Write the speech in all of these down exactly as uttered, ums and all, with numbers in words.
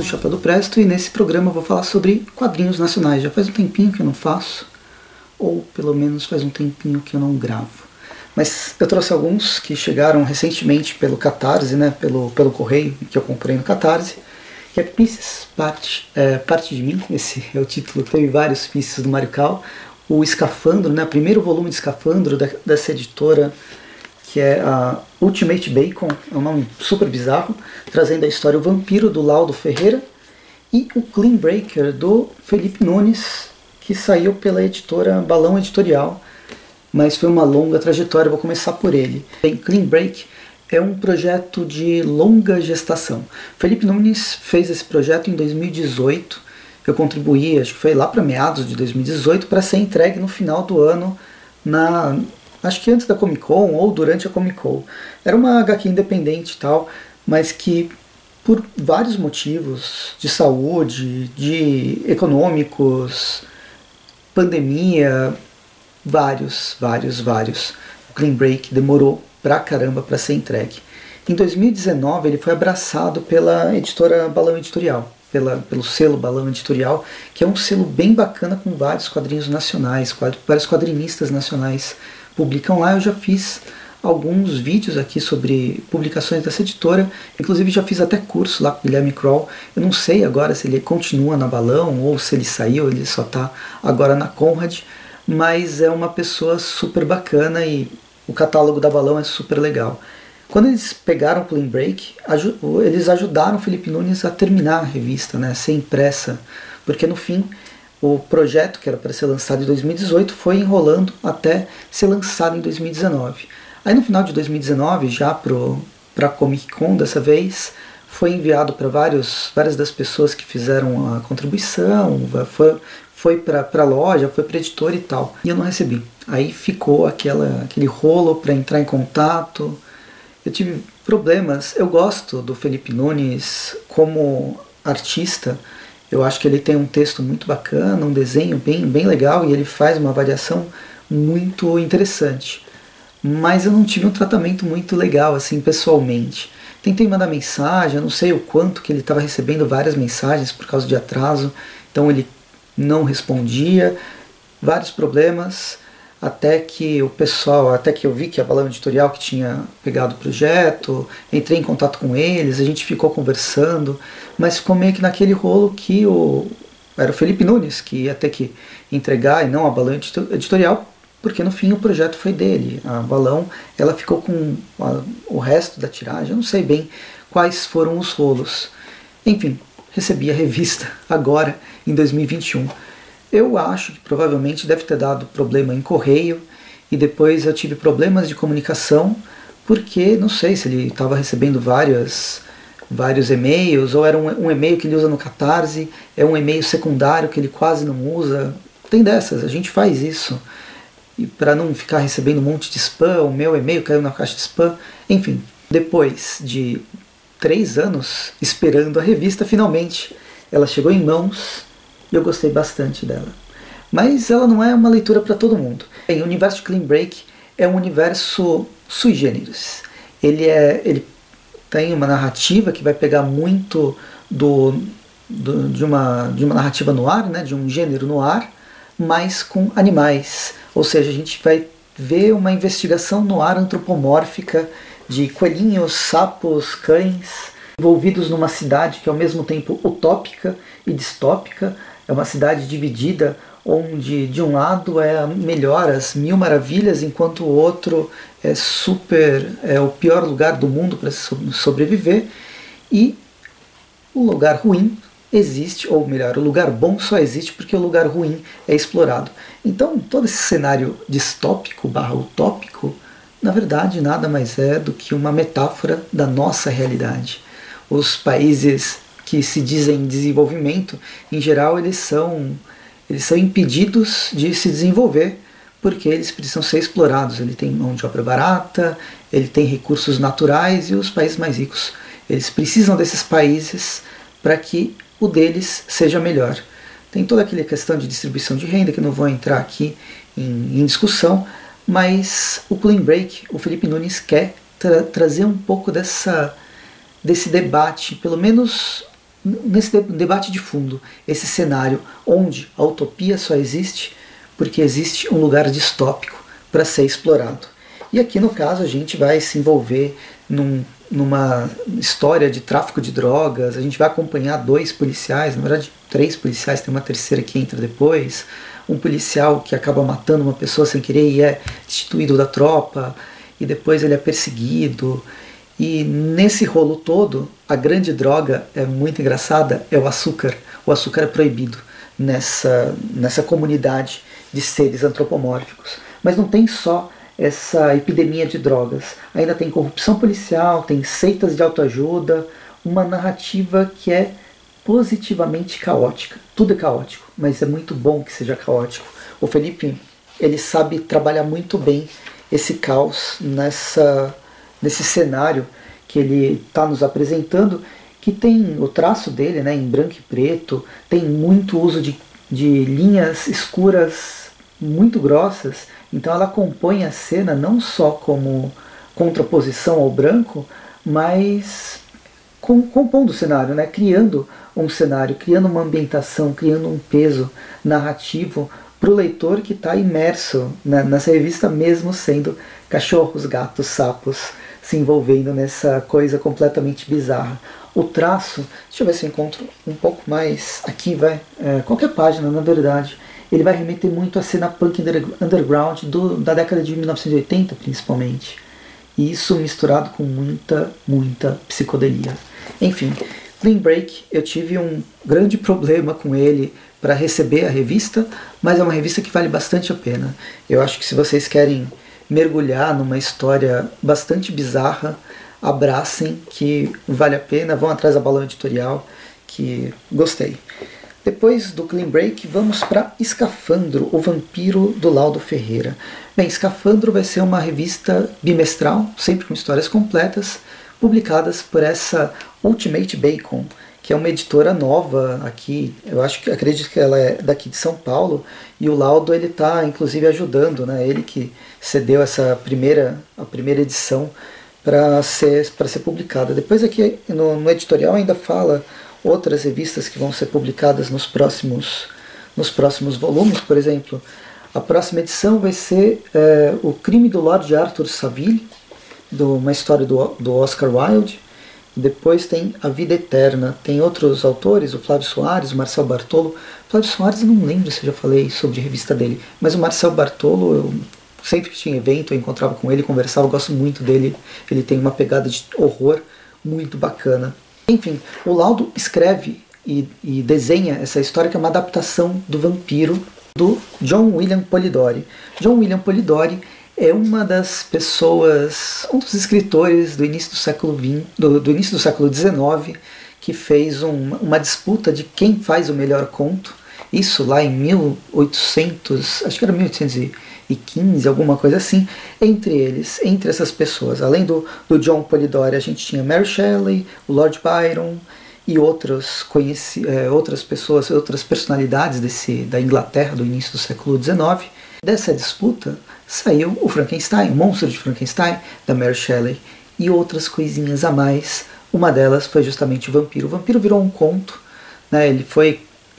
o Chapéu do Presto e nesse programa eu vou falar sobre quadrinhos nacionais. Já faz um tempinho que eu não faço, ou pelo menos faz um tempinho que eu não gravo. Mas eu trouxe alguns que chegaram recentemente pelo Catarse, né, pelo, pelo correio que eu comprei no Catarse, que é Pieces, parte, é, parte de mim, esse é o título, teve vários Pieces do Mário Cal. O Escafandro, né, o primeiro volume de Escafandro da, dessa editora, que é a Ultimate Bacon, é um nome super bizarro, trazendo a história O Vampiro, do Laudo Ferreira, e o Clean Breaker, do Felipe Nunes, que saiu pela editora Balão Editorial, mas foi uma longa trajetória, vou começar por ele. Bem, Clean Break é um projeto de longa gestação. Felipe Nunes fez esse projeto em dois mil e dezoito, eu contribuí, acho que foi lá para meados de dois mil e dezoito, para ser entregue no final do ano, na... acho que antes da Comic Con ou durante a Comic Con. Era uma agá quê independente e tal, mas que por vários motivos de saúde, de econômicos, pandemia, vários, vários, vários. O Clean Break demorou pra caramba para ser entregue. Em dois mil e dezenove ele foi abraçado pela editora Balão Editorial, pela, pelo selo Balão Editorial, que é um selo bem bacana com vários quadrinhos nacionais, vários quadrinistas nacionais publicam lá. Eu já fiz alguns vídeos aqui sobre publicações dessa editora, inclusive já fiz até curso lá com o Guilherme Kroll. Eu não sei agora se ele continua na Balão ou se ele saiu, ele só está agora na Conrad, mas é uma pessoa super bacana e o catálogo da Balão é super legal. Quando eles pegaram o Clean Break, eles ajudaram o Felipe Nunes a terminar a revista, né, ser impressa, porque no fim o projeto, que era para ser lançado em dois mil e dezoito, foi enrolando até ser lançado em dois mil e dezenove. Aí no final de dois mil e dezenove, já para a Comic Con dessa vez, foi enviado para várias das pessoas que fizeram a contribuição, foi, foi para a loja, foi para a editora e tal. E eu não recebi. Aí ficou aquela, aquele rolo para entrar em contato. Eu tive problemas. Eu gosto do Felipe Nunes como artista. Eu acho que ele tem um texto muito bacana, um desenho bem, bem legal, e ele faz uma variação muito interessante. Mas eu não tive um tratamento muito legal, assim, pessoalmente. Tentei mandar mensagem, eu não sei o quanto que ele estava recebendo várias mensagens por causa de atraso, então ele não respondia, vários problemas, até que o pessoal, até que eu vi que a Balão Editorial que tinha pegado o projeto, entrei em contato com eles, a gente ficou conversando, mas ficou meio que naquele rolo que o, era o Felipe Nunes que ia ter que entregar e não a Balão Editorial, porque no fim o projeto foi dele. A Balão, ela ficou com a, o resto da tiragem, eu não sei bem quais foram os rolos. Enfim, recebi a revista agora, em dois mil e vinte e um. Eu acho que provavelmente deve ter dado problema em correio, e depois eu tive problemas de comunicação, porque não sei se ele estava recebendo várias, vários e-mails, ou era um, um e-mail que ele usa no Catarse, é um e-mail secundário que ele quase não usa. Tem dessas, a gente faz isso. E para não ficar recebendo um monte de spam, o meu e-mail caiu na caixa de spam. Enfim, depois de três anos esperando a revista, finalmente ela chegou em mãos e eu gostei bastante dela. Mas ela não é uma leitura para todo mundo. Bem, o universo de Clean Break é um universo sui generis. Ele, é, ele tem uma narrativa que vai pegar muito do, do, de, uma, de uma narrativa no ar, né, de um gênero no ar, mas com animais. Ou seja, a gente vai ver uma investigação no ar antropomórfica de coelhinhos, sapos, cães, envolvidos numa cidade que é ao mesmo tempo utópica e distópica. É uma cidade dividida, onde de um lado é melhor, as mil maravilhas, enquanto o outro é super, é o pior lugar do mundo para sobreviver. E o lugar ruim existe, ou melhor, o lugar bom só existe porque o lugar ruim é explorado. Então todo esse cenário distópico barra utópico, na verdade nada mais é do que uma metáfora da nossa realidade. Os países que se dizem em desenvolvimento, em geral, eles são, eles são impedidos de se desenvolver porque eles precisam ser explorados. Ele tem mão de obra barata, ele tem recursos naturais, e os países mais ricos, eles precisam desses países para que o deles seja melhor. Tem toda aquela questão de distribuição de renda, que não vou entrar aqui em, em discussão, mas o Clean Break, o Felipe Nunes quer tra trazer um pouco dessa, desse debate, pelo menos nesse debate de fundo, esse cenário onde a utopia só existe porque existe um lugar distópico para ser explorado. E aqui no caso a gente vai se envolver num, numa história de tráfico de drogas, a gente vai acompanhar dois policiais, na verdade três policiais, tem uma terceira que entra depois, um policial que acaba matando uma pessoa sem querer e é destituído da tropa, e depois ele é perseguido. E nesse rolo todo, a grande droga é muito engraçada, é o açúcar. O açúcar é proibido nessa, nessa comunidade de seres antropomórficos. Mas não tem só essa epidemia de drogas. Ainda tem corrupção policial, tem seitas de autoajuda, uma narrativa que é positivamente caótica. Tudo é caótico, mas é muito bom que seja caótico. O Felipe, ele sabe trabalhar muito bem esse caos nessa, nesse cenário que ele está nos apresentando, que tem o traço dele, né, em branco e preto, tem muito uso de, de linhas escuras muito grossas, então ela compõe a cena não só como contraposição ao branco, mas com, compondo o cenário, né, criando um cenário, criando uma ambientação, criando um peso narrativo para o leitor que está imerso, né, nessa revista, mesmo sendo cachorros, gatos, sapos se envolvendo nessa coisa completamente bizarra. O traço, deixa eu ver se eu encontro um pouco mais, aqui vai, é, qualquer página na verdade, ele vai remeter muito à cena punk underground do, da década de mil novecentos e oitenta principalmente, e isso misturado com muita, muita psicodelia. Enfim, Clean Break, eu tive um grande problema com ele para receber a revista, mas é uma revista que vale bastante a pena. Eu acho que se vocês querem mergulhar numa história bastante bizarra, abracem, que vale a pena, vão atrás da Balão Editorial, que gostei. Depois do Clean Break, vamos para Escafandro, o Vampiro do Laudo Ferreira. Bem, Escafandro vai ser uma revista bimestral, sempre com histórias completas, publicadas por essa Ultimate Bacon, que é uma editora nova aqui, eu acho que acredito que ela é daqui de São Paulo, e o Laudo ele está inclusive ajudando, né? Ele que cedeu essa primeira, a primeira edição para ser, para ser publicada. Depois aqui no, no editorial ainda fala outras revistas que vão ser publicadas nos próximos, nos próximos volumes. Por exemplo, a próxima edição vai ser é, O Crime do Lord Arthur Saville, do, uma história do, do Oscar Wilde. Depois tem A Vida Eterna, tem outros autores, o Flávio Soares, o Marcel Bartolo. Flávio Soares eu não lembro se eu já falei sobre a revista dele, mas o Marcel Bartolo, eu, sempre que tinha evento eu encontrava com ele, conversava, eu gosto muito dele, ele tem uma pegada de horror muito bacana. Enfim, o Laudo escreve e, e desenha essa história que é uma adaptação do Vampiro do John William Polidori. John William Polidori é uma das pessoas, um dos escritores do início do século vinte, do, do início do século dezenove, que fez um, uma disputa de quem faz o melhor conto. Isso lá em mil e oitocentos, acho que era mil oitocentos e quinze, alguma coisa assim. Entre eles, entre essas pessoas, além do, do John Polidori, a gente tinha Mary Shelley, o Lord Byron e outros conheci, é, outras pessoas, outras personalidades desse, da Inglaterra do início do século dezenove. Dessa disputa saiu o Frankenstein, o Monstro de Frankenstein, da Mary Shelley, e outras coisinhas a mais. Uma delas foi justamente o Vampiro. O Vampiro virou um conto, né? Ele foi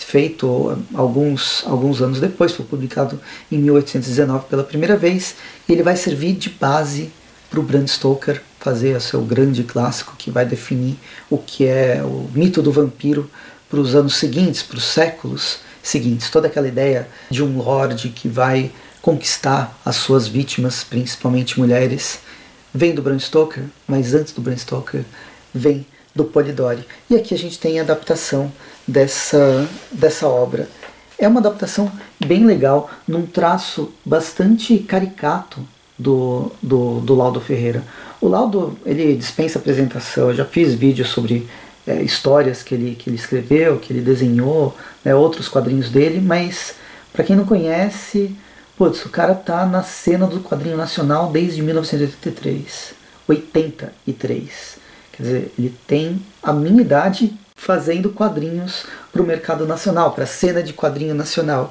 feito alguns, alguns anos depois, foi publicado em mil oitocentos e dezenove pela primeira vez, e ele vai servir de base para o Bram Stoker fazer o seu grande clássico que vai definir o que é o mito do vampiro para os anos seguintes, para os séculos seguintes. Toda aquela ideia de um lorde que vai conquistar as suas vítimas, principalmente mulheres, vem do Bram Stoker, mas antes do Bram Stoker vem do Polidori. E aqui a gente tem a adaptação dessa, dessa obra. É uma adaptação bem legal, num traço bastante caricato do, do, do Laudo Ferreira. O Laudo, ele dispensa apresentação, eu já fiz vídeos sobre é, histórias que ele, que ele escreveu, que ele desenhou, né, outros quadrinhos dele, mas para quem não conhece, putz, o cara tá na cena do quadrinho nacional desde mil novecentos e oitenta e três. oitenta e três. Quer dizer, ele tem a minha idade fazendo quadrinhos para o mercado nacional, para a cena de quadrinho nacional.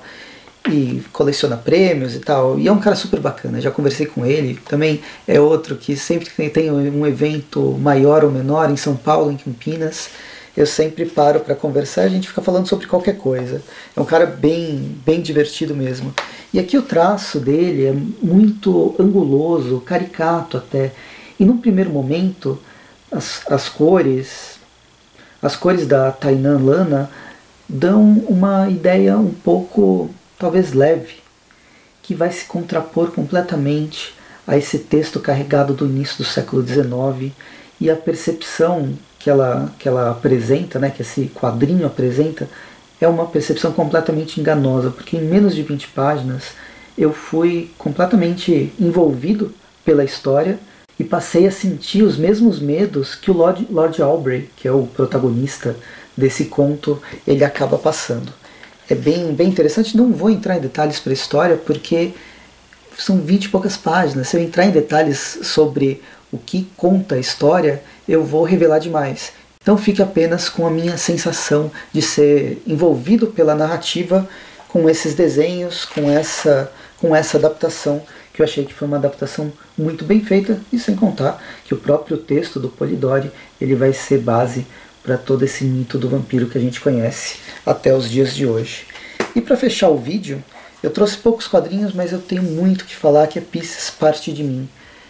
E coleciona prêmios e tal. E é um cara super bacana, já conversei com ele. Também é outro que sempre que tem um evento maior ou menor em São Paulo, em Campinas, eu sempre paro para conversar e a gente fica falando sobre qualquer coisa. É um cara bem, bem divertido mesmo. E aqui o traço dele é muito anguloso, caricato até. E num primeiro momento, as, as cores, as cores da Tainan Lana dão uma ideia um pouco, talvez leve, que vai se contrapor completamente a esse texto carregado do início do século dezenove e a percepção que ela, que ela apresenta, né, que esse quadrinho apresenta, é uma percepção completamente enganosa, porque em menos de vinte páginas eu fui completamente envolvido pela história e passei a sentir os mesmos medos que o Lord, Lord Aubrey, que é o protagonista desse conto, ele acaba passando. É bem, bem interessante, não vou entrar em detalhes para a história, porque são vinte e poucas páginas. Se eu entrar em detalhes sobre o que conta a história, eu vou revelar demais. Então fique apenas com a minha sensação de ser envolvido pela narrativa, com esses desenhos, com essa, com essa adaptação, que eu achei que foi uma adaptação muito bem feita, e sem contar que o próprio texto do Polidori ele vai ser base para todo esse mito do vampiro que a gente conhece até os dias de hoje. E para fechar o vídeo, eu trouxe poucos quadrinhos, mas eu tenho muito que falar, que é Pieces, Parte de Mim.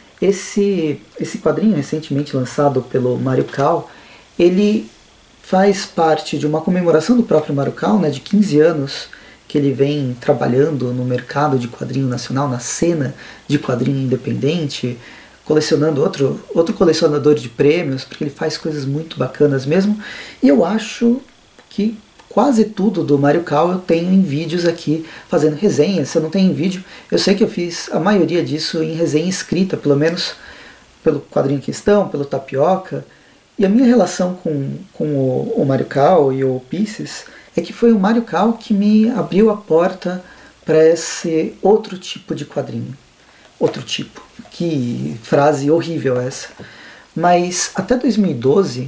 Esse, esse quadrinho, recentemente lançado pelo Mário Cal, ele faz parte de uma comemoração do próprio Mário Cal, né, de quinze anos que ele vem trabalhando no mercado de quadrinho nacional, na cena de quadrinho independente, colecionando outro, outro colecionador de prêmios, porque ele faz coisas muito bacanas mesmo. E eu acho que quase tudo do Mário Cal eu tenho em vídeos aqui, fazendo resenha. Se eu não tenho em vídeo, eu sei que eu fiz a maioria disso em resenha escrita, pelo menos pelo quadrinho em questão, pelo Tapioca. E a minha relação com, com o, o Mário Cal e o Pieces é que foi o Mário Cal que me abriu a porta para esse outro tipo de quadrinho. Outro tipo. Que frase horrível essa. Mas até dois mil e doze,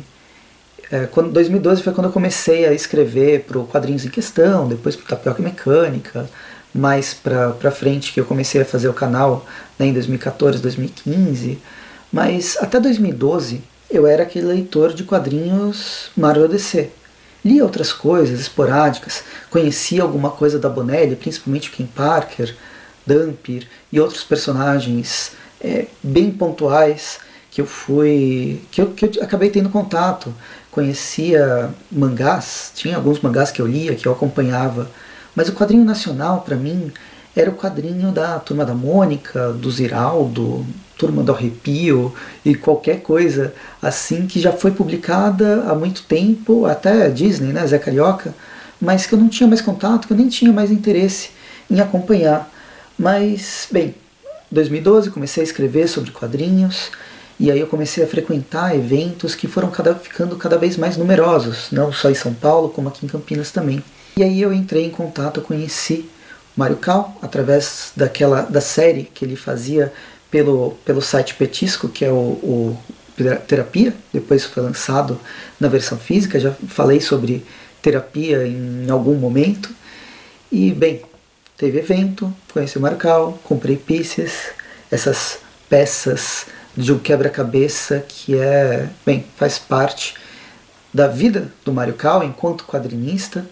é, quando, dois mil e doze foi quando eu comecei a escrever para o Quadrinhos em Questão, depois para o Tapioca Mecânica, mais para frente que eu comecei a fazer o canal, né, em dois mil e quatorze, dois mil e quinze. Mas até dois mil e doze eu era aquele leitor de quadrinhos Marvel D C. Lia outras coisas esporádicas, conhecia alguma coisa da Bonelli, principalmente o Ken Parker, Dampir e outros personagens é, bem pontuais que eu fui que eu, que eu acabei tendo contato. Conhecia mangás, tinha alguns mangás que eu lia, que eu acompanhava, mas o quadrinho nacional para mim era o quadrinho da Turma da Mônica, do Ziraldo, Turma do Arrepio e qualquer coisa assim que já foi publicada há muito tempo, até Disney, né, Zé Carioca, mas que eu não tinha mais contato, que eu nem tinha mais interesse em acompanhar. Mas, bem, em dois mil e doze comecei a escrever sobre quadrinhos, e aí eu comecei a frequentar eventos que foram cada, ficando cada vez mais numerosos, não só em São Paulo, como aqui em Campinas também. E aí eu entrei em contato, eu conheci o Mário Cal, através daquela, da série que ele fazia pelo, pelo site Petisco, que é o, o Terapia, depois foi lançado na versão física, já falei sobre terapia em algum momento. E, bem, teve evento, conheci o Mário Cal, comprei Pieces, essas peças de um quebra-cabeça que é, bem, faz parte da vida do Mário Cal enquanto quadrinista.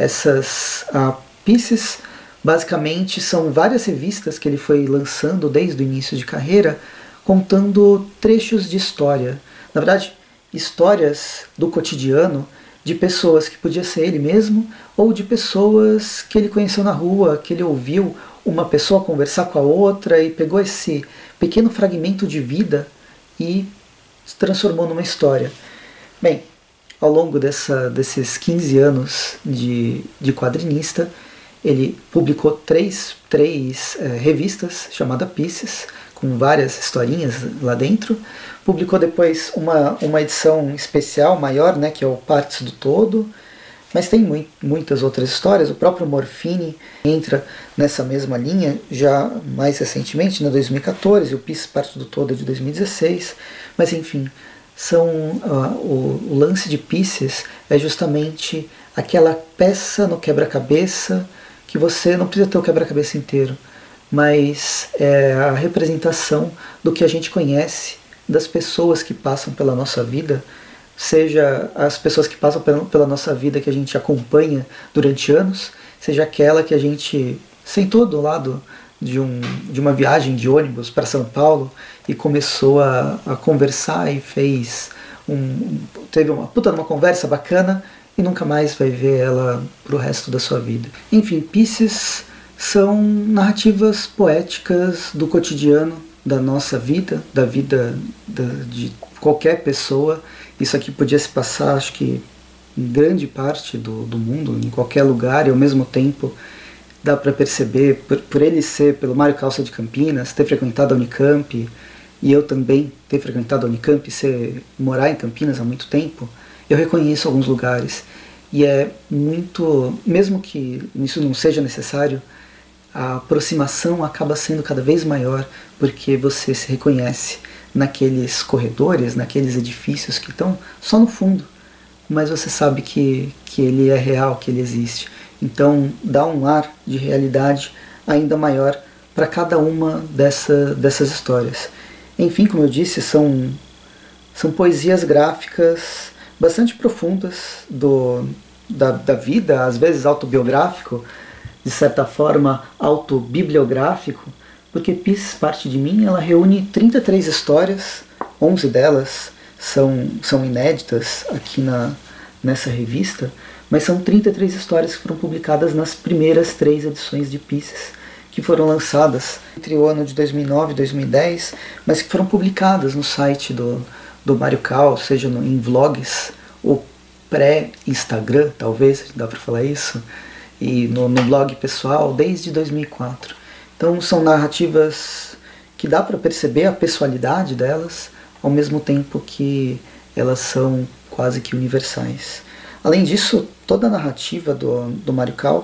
Essas uh, Pieces basicamente são várias revistas que ele foi lançando desde o início de carreira, contando trechos de história. Na verdade, histórias do cotidiano de pessoas que podia ser ele mesmo, ou de pessoas que ele conheceu na rua, que ele ouviu uma pessoa conversar com a outra e pegou esse pequeno fragmento de vida e se transformou numa história. Bem, ao longo dessa, desses quinze anos de, de quadrinista, ele publicou três, três é, revistas chamadas Pieces, com várias historinhas lá dentro. Publicou depois uma, uma edição especial maior, né, que é o Partes do Todo, mas tem mu muitas outras histórias. O próprio Morfine entra nessa mesma linha, já mais recentemente, em dois mil e quatorze, o Pieces Partes do Todo é de dois mil e dezesseis, mas enfim, são, uh, o, o lance de Pieces é justamente aquela peça no quebra-cabeça que você não precisa ter o quebra-cabeça inteiro, mas é a representação do que a gente conhece, das pessoas que passam pela nossa vida, seja as pessoas que passam pela nossa vida que a gente acompanha durante anos, seja aquela que a gente sentou do lado de, um, de uma viagem de ônibus para São Paulo e começou a, a conversar e fez um, teve uma puta uma conversa bacana e nunca mais vai ver ela pro resto da sua vida. Enfim, Pieces são narrativas poéticas do cotidiano, da nossa vida, da vida da, de qualquer pessoa. Isso aqui podia se passar, acho que, em grande parte do, do mundo, em qualquer lugar, e ao mesmo tempo dá para perceber, por, por ele ser, pelo Mário Calça de Campinas, ter frequentado a Unicamp, e eu também ter frequentado a Unicamp e ser, morar em Campinas há muito tempo, eu reconheço alguns lugares. E é muito, mesmo que isso não seja necessário, a aproximação acaba sendo cada vez maior, porque você se reconhece naqueles corredores, naqueles edifícios que estão só no fundo, mas você sabe que, que ele é real, que ele existe. Então dá um ar de realidade ainda maior para cada uma dessa, dessas histórias. Enfim, como eu disse, são, são poesias gráficas bastante profundas do, da, da vida, às vezes autobiográfico, de certa forma autobibliográfico, porque Pieces, Parte de Mim, ela reúne trinta e três histórias, onze delas são, são inéditas aqui na, nessa revista, mas são trinta e três histórias que foram publicadas nas primeiras três edições de Pieces, que foram lançadas entre o ano de dois mil e nove e dois mil e dez, mas que foram publicadas no site do, do Mário Cal, seja no, em vlogs, ou pré-Instagram, talvez, dá para falar isso, e no, no blog pessoal desde dois mil e quatro. Então são narrativas que dá para perceber a pessoalidade delas, ao mesmo tempo que elas são quase que universais. Além disso, toda a narrativa do, do Mário Cal,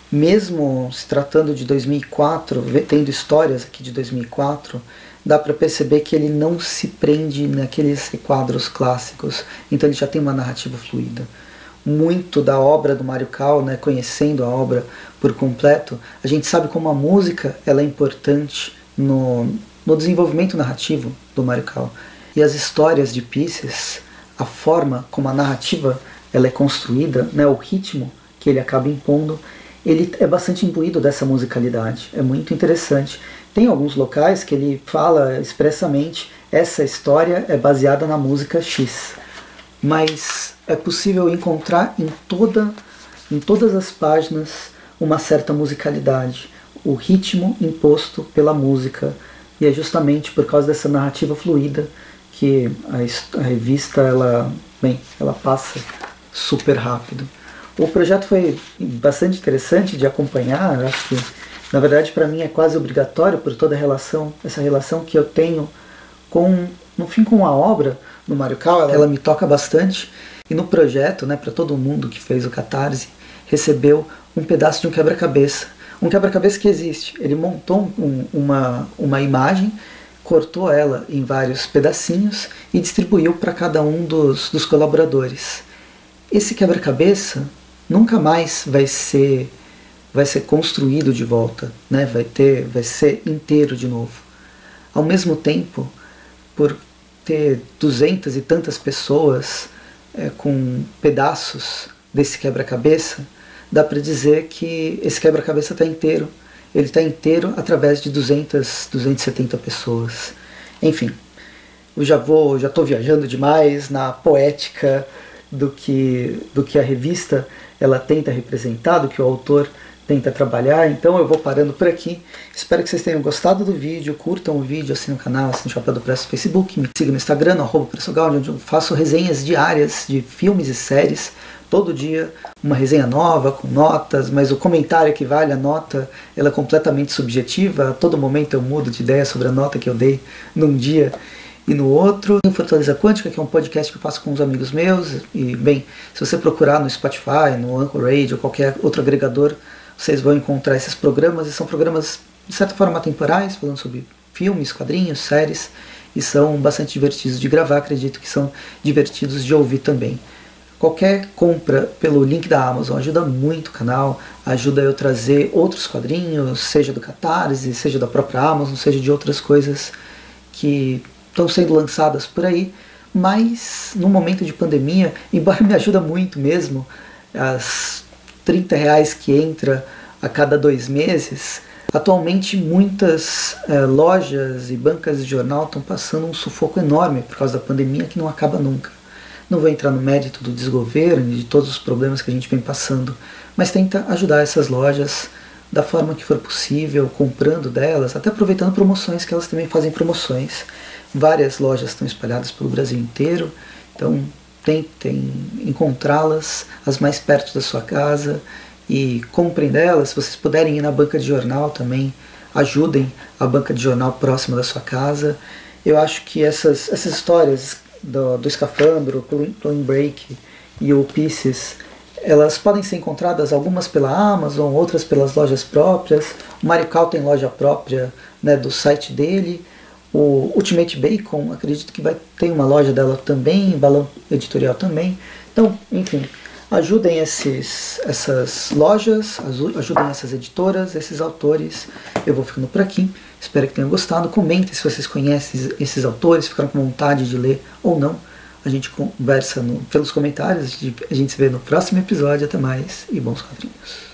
mesmo se tratando de dois mil e quatro, tendo histórias aqui de dois mil e quatro, dá para perceber que ele não se prende naqueles requadros clássicos, então ele já tem uma narrativa fluida. Muito da obra do Mário Cal, né, conhecendo a obra por completo, a gente sabe como a música ela é importante no, no desenvolvimento narrativo do Mário Cal. E as histórias de Pieces, a forma como a narrativa ela é construída, né, o ritmo que ele acaba impondo, ele é bastante imbuído dessa musicalidade. É muito interessante. Tem alguns locais que ele fala expressamente essa história é baseada na música X. Mas é possível encontrar em, toda, em todas as páginas uma certa musicalidade, o ritmo imposto pela música, e é justamente por causa dessa narrativa fluida que a, a revista ela, bem, ela passa super rápido. O projeto foi bastante interessante de acompanhar, acho que na verdade para mim é quase obrigatório por toda a relação, essa relação que eu tenho com, no fim, com a obra do Mário Cal, ela, ela me toca bastante. E no projeto, né, para todo mundo que fez o Catarse, recebeu um pedaço de um quebra-cabeça. Um quebra-cabeça que existe. Ele montou um, uma, uma imagem, cortou ela em vários pedacinhos e distribuiu para cada um dos, dos colaboradores. Esse quebra-cabeça nunca mais vai ser, vai ser construído de volta, né? vai, ter, vai ser inteiro de novo. Ao mesmo tempo, por ter duzentas e tantas pessoas é, com pedaços desse quebra-cabeça, dá para dizer que esse quebra-cabeça está inteiro. Ele está inteiro através de duzentas, duzentas e setenta pessoas. Enfim, eu já vou, já estou viajando demais na poética do que, do que a revista ela tenta representar, do que o autor tenta trabalhar, então eu vou parando por aqui. Espero que vocês tenham gostado do vídeo, curtam o vídeo, assinem o canal, assinem o Chapéu do Preço no Facebook, me sigam no Instagram, no arroba pressogal, onde eu faço resenhas diárias de filmes e séries, todo dia uma resenha nova, com notas, mas o comentário que vale a nota, ela é completamente subjetiva, a todo momento eu mudo de ideia sobre a nota que eu dei num dia e no outro. Tem o Fortaleza Quântica, que é um podcast que eu faço com uns amigos meus, e bem, se você procurar no Spotify, no Anchor Radio, ou qualquer outro agregador, vocês vão encontrar esses programas, e são programas de certa forma temporais, falando sobre filmes, quadrinhos, séries, e são bastante divertidos de gravar, acredito que são divertidos de ouvir também. Qualquer compra pelo link da Amazon ajuda muito o canal, ajuda eu a trazer outros quadrinhos, seja do Catarse, seja da própria Amazon, seja de outras coisas que estão sendo lançadas por aí, mas no momento de pandemia, embora me ajuda muito mesmo, as trinta reais que entra a cada dois meses, atualmente muitas é, lojas e bancas de jornal estão passando um sufoco enorme por causa da pandemia que não acaba nunca. Não vou entrar no mérito do desgoverno e de todos os problemas que a gente vem passando, mas tenta ajudar essas lojas da forma que for possível, comprando delas, até aproveitando promoções, que elas também fazem promoções. Várias lojas estão espalhadas pelo Brasil inteiro, então tentem encontrá-las, as mais perto da sua casa, e comprem delas. Se vocês puderem ir na banca de jornal também, ajudem a banca de jornal próxima da sua casa. Eu acho que essas, essas histórias do, do Escafandro, Clean Break e o Pieces, elas podem ser encontradas, algumas pela Amazon, outras pelas lojas próprias. O Marical tem loja própria, né, do site dele. O Ultimate Bacon, acredito que vai ter uma loja dela também, Balão Editorial também. Então, enfim, ajudem esses, essas lojas, ajudem essas editoras, esses autores. Eu vou ficando por aqui, espero que tenham gostado. Comentem se vocês conhecem esses autores, ficaram com vontade de ler ou não. A gente conversa no, pelos comentários, a gente se vê no próximo episódio. Até mais e bons quadrinhos.